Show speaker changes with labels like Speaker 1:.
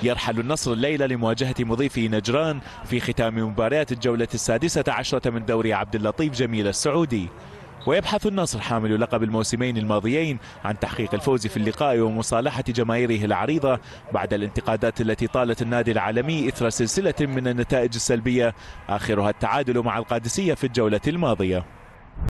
Speaker 1: يرحل النصر الليلة لمواجهة مضيفي نجران في ختام مباريات الجولة السادسة عشرة من دوري عبد اللطيف جميل السعودي. ويبحث النصر حامل لقب الموسمين الماضيين عن تحقيق الفوز في اللقاء ومصالحة جماهيره العريضة بعد الانتقادات التي طالت النادي العالمي إثر سلسلة من النتائج السلبية آخرها التعادل مع القادسية في الجولة الماضية.